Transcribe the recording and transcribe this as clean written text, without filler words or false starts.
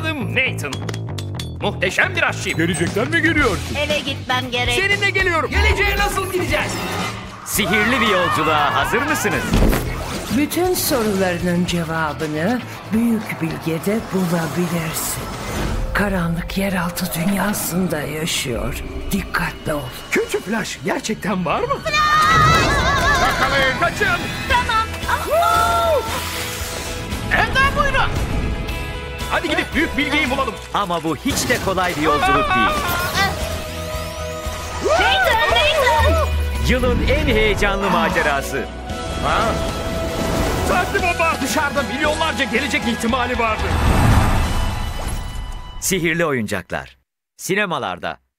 Adım Nathan. Muhteşem bir aşçıyım. Gelecekten mi geliyorsun? Eve gitmem gerek. Seninle geliyorum. Geleceğe nasıl gideceğiz? Sihirli bir yolculuğa hazır mısınız? Bütün sorularının cevabını Büyük Bilge'de bulabilirsin. Karanlık yeraltı dünyasında yaşıyor. Dikkatli ol. Kötü Flash gerçekten var mı? Yakalayın, kaçın. Tamam. Evden buyurun. Hadi gidip Büyük Bilge'yi bulalım. Ama bu hiç de kolay bir yolculuk değil. Nathan! Yılın en heyecanlı macerası. Saatli bomba. Dışarıda milyonlarca gelecek ihtimali vardı. Sihirli oyuncaklar. Sinemalarda.